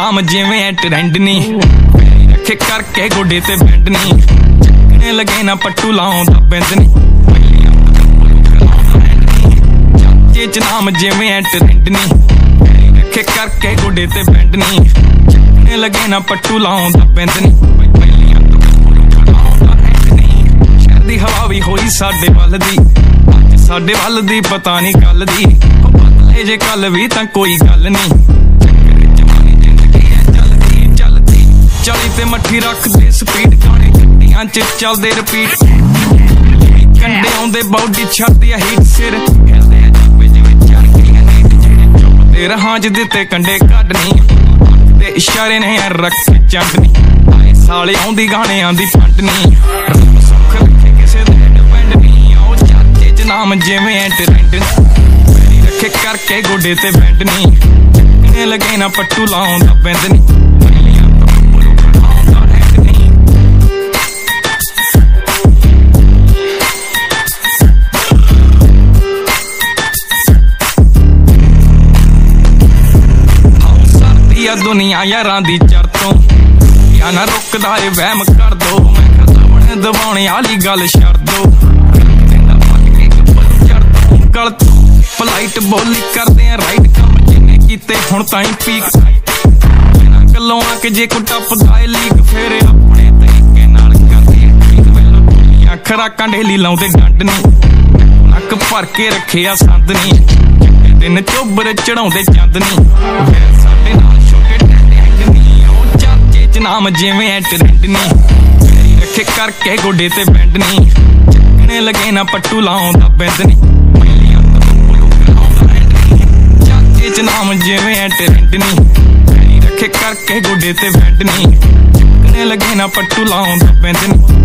नाम जिवें ट्रेंड नी रखे करके गोडे ते बैंड नी चकने लगे ना पट्टू लाऊं दा बिंद नी चाचे च नाम जिवें ट्रेंड नी रखे करके गोडे ते बैंड नी चकने लगे ना पट्टू लाऊं दा बिंद नी शहर दी हवा भी होई साडे वल दी अज साडे वल दी पता नहीं कल दी बदले जे कल भी तां कोई गल नी चली ते मट्ठी रख दे स्पीड गाने गड्डियां च चलदे रिपीट कंडे आउंदे बॉडी छाती हीट सिर हिलदे जापे जिवें चरखियां नीट जेड़े चुपदे रहां च दित्ते कंडे कड्डनी ते इशारे ने रख चंडनी आए साले आउंदी गाने आंदी फंडनी रब सुख रखे किसे दे डिपेंड नहीं आओ चाचे च नाम जिवें ट्रेंड मेरी रखे करके गोडे ते बैंड नी चकने लगे ना पट्टू लाऊं दा बिंद नी दुनिया यारां दी चर तो या ना रुकदा ए वहम कर दो मैं खतावण दबाने आली गल छड़ दो गल पलाइट बोली करदे राइट कम जिन्ने कीते हुण ताईं पीक बिना गल्लों आके जे को टपदा ए लीक फेरे अपने तरीके नाल करदे खराकां ढेली लाउंदे डंड नी नक भर के रखिया संद नी दिन चोबर चढ़ाउंदे चंद नी साडे नाल नाम जिवें ट्रेंड नी रखे करके गोडे ते बैंड नी चकने लगे ना पट्टू लाऊं दा बिंद नी चाचे च नाम जिवें ट्रेंड नी रखे करके गोडे ते बैंड नी चकने लगे ना पट्टू लाऊं दा बिंद नी।